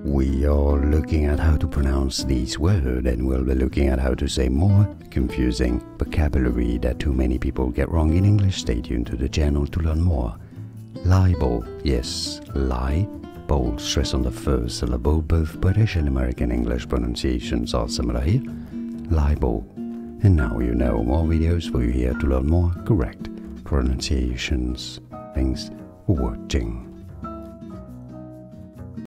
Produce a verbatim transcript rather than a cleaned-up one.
We are looking at how to pronounce these words, and we'll be looking at how to say more confusing vocabulary that too many people get wrong in English. Stay tuned to the channel to learn more. Libel, yes, lie, bold, stress on the first syllable. Both British and American English pronunciations are similar here. Libel. And now you know. More videos for you here to learn more correct pronunciations. Thanks for watching.